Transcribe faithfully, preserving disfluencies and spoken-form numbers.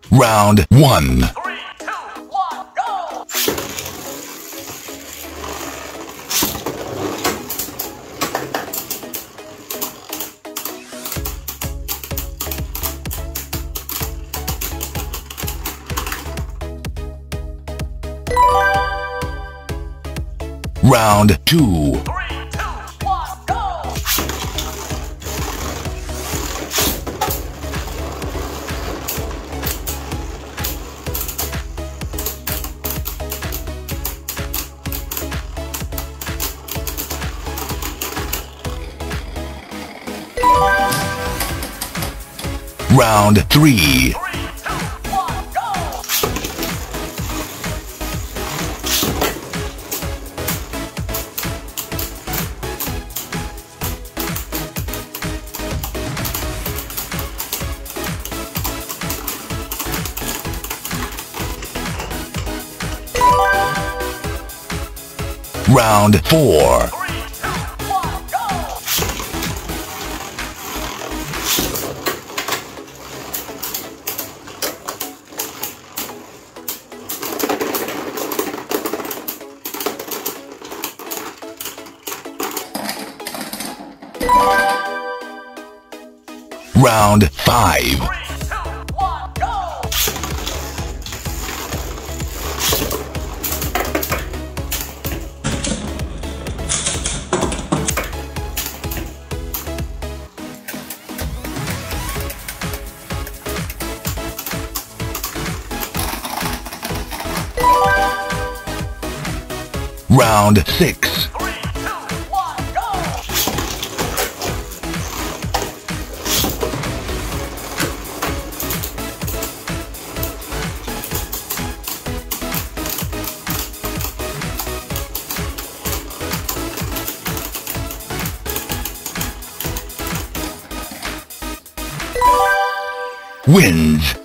Round one. Three, two, one, go! Round two. Three, two, one, go! Round three. Three, two, one, go! Round four. Three, two, one, go! Round five. Three, two, one, go! Round six. Three, two, one, go! Wins.